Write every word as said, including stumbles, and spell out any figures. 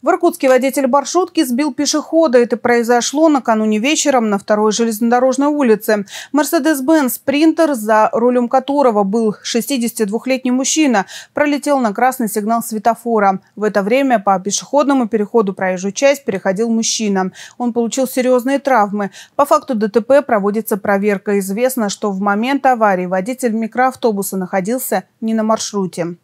В Иркутске водитель маршрутки сбил пешехода. Это произошло накануне вечером на второй железнодорожной улице. Мерседес-Бенц Спринтер, за рулем которого был шестидесятидвухлетний мужчина, пролетел на красный сигнал светофора. В это время по пешеходному переходу проезжую часть переходил мужчина. Он получил серьезные травмы. По факту ДТП проводится проверка. Известно, что в момент аварии водитель микроавтобуса находился не на маршруте.